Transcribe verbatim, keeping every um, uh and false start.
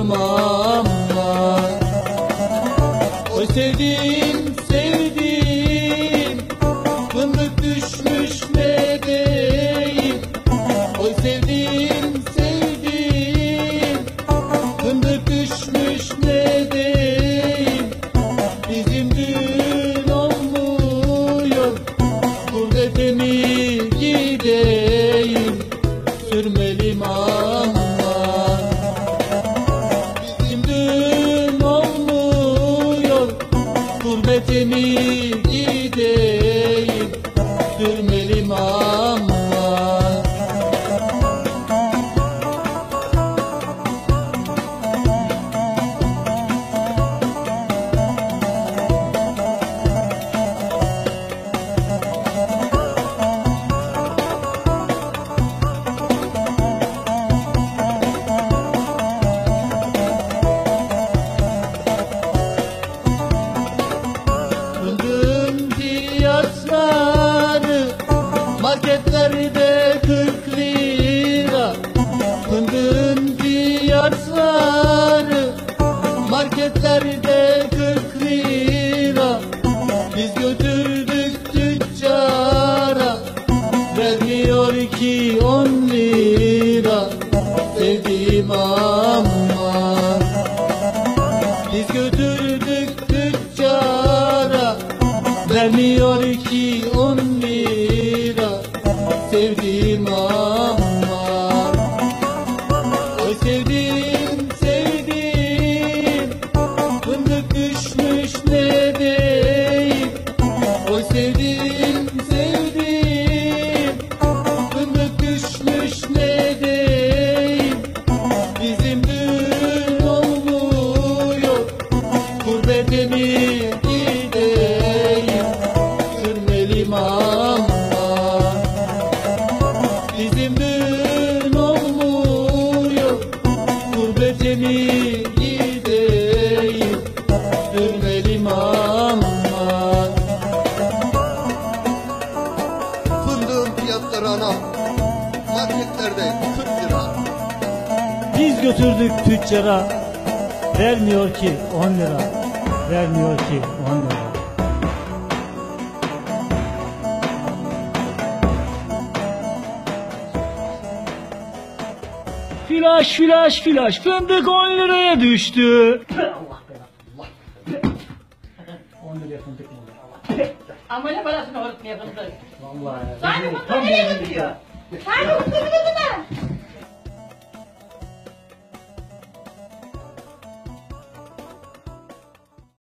imam var. Oy sevdim sevdim, fındık düşmüş ne deyim. Oy sevdim sevdim, fındık düşmüş ne deyim. Bizim düğün olmuyor, gurbete mi gideyim, sürmeli mamlar. Bizim düğün olmuyor, gurbete mi gideyim, sürmeli mamlar. Fındığın fiyatları marketlerde kırk lira. Fındığın fiyatları marketlerde kırk lira. Biz götürdük tüccara, vermiyor ki on lira. Sevdiğim amma, biz götürdük tüccara, vermiyor ki on lira. Sevdiğim amma, oy sevdim sevdim, fındık düşmüş ne deyim. Oy sevdim sevdim, fındık düşmüş ne deyim. Bizim düğün olmuyor, gurbete mi gideyim, sürmeli mamlar. Bizim düğün olmuyor, gurbete mi gideyim, sürmeli mamlar. Fındığın fiyatları anam marketlerde kırk lira. Biz götürdük tüccara, vermiyor ki on lira. Vermiyor ki on lira. Flaş flaş flaş, fındık on liraya düştü. Allah belanı, Allah. on liraya fındık mı olur? Allah. Ama ne parasını öğretmeye fındık? Vallahi. Sani fındık nereye gidiyor? Sani fındık gidiyor.